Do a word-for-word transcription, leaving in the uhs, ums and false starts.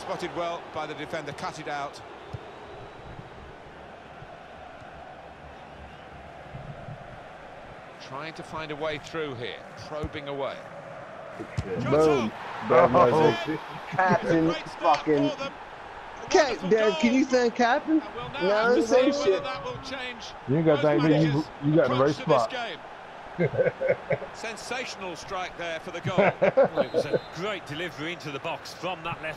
spotted well by the defender, cut it out. Trying to find a way through here, probing away. Boom. Oh. Captain fucking... Cap, Dad, can you say captain? No, the same shit. You ain't got that, you, you got the right spot. Sensational strike there for the goal. Well, it was a great delivery into the box from that left.